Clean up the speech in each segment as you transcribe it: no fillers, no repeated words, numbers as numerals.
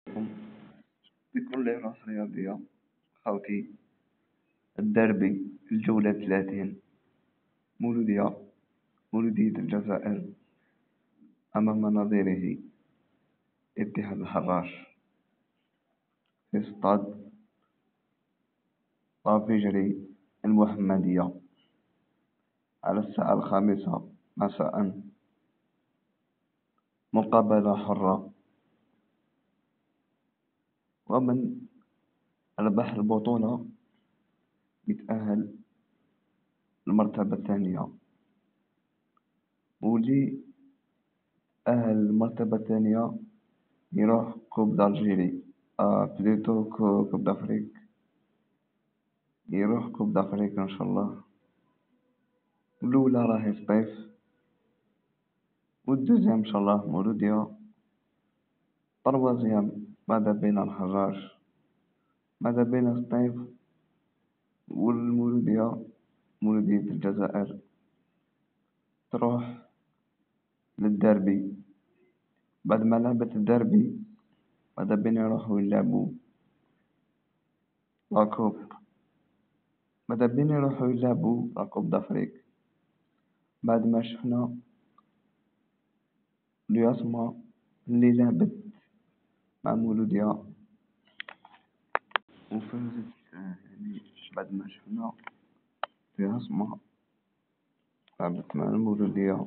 بكل راس رياضية خوتي. الدربي الجولة 30 مولودية الجزائر أمام نظيره اتحاد الحراش في استاد طافجري المحمدية على الساعة 5 مساء. مقابلة حرة، ومن ربح البطولة يتأهل المرتبة الثانية، واللي أهل المرتبة الثانية يروح كوب دالجيري، بليتو كوب دافريك، يروح كوب دافريك إن شاء الله. الأولى راهي سطيف، والدوزيام إن شاء الله مولودية، طروازيام ماذا بين الحراش، ماذا بين سطيف والمولودية. مولودية الجزائر تروح للدربي، بعد ما لعبت الدربي ماذا بين يروحوا يلعبوا لاكوب، ماذا بين يروحوا يلعبوا لاكوب دافريك. بعد ما شفنا الياسما اللي لعبت مع مولودية وفازت، يعني بعد ما شفنا الياسما لعبت مع المولودية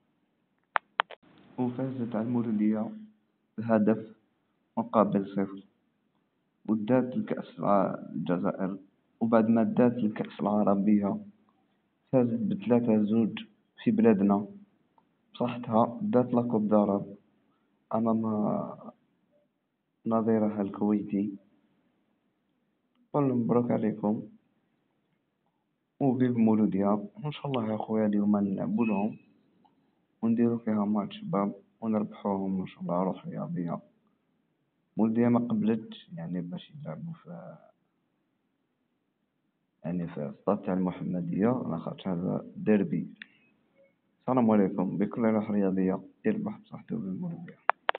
وفازت على المولودية بهدف مقابل 0، ودات الكأس الجزائر. وبعد ما دات الكأس العربية فازت ب3-2 في بلادنا بصحتها، دات لاكوب داراب أمام نظيرها الكويتي. قل مبروك عليكم وفيف مولوديا. وإن شاء الله يا خويا اليوم نلعبو لهم ونديرو فيها ماتش شباب ونربحوهم إن شاء الله. روح رياضية. مولوديا ما قبلتش يعني باش يلعبوا في السطاد تاع المحمدية، لاخاطش هذا ديربي. السلام عليكم. بكل روح رياضية يربح بصحته بالمولودية.